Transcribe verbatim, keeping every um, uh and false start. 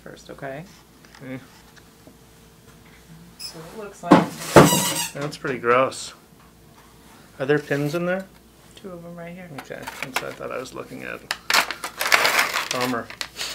first, okay? Okay. So it looks like That's pretty gross. Are there pins in there? two of them right here. Okay, that's what I thought I was looking at. Bummer.